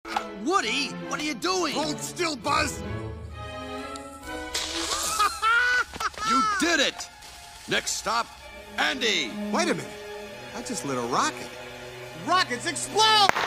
Woody, what are you doing? Hold still, Buzz! You did it! Next stop, Andy! Wait a minute. I just lit a rocket. Rockets explode!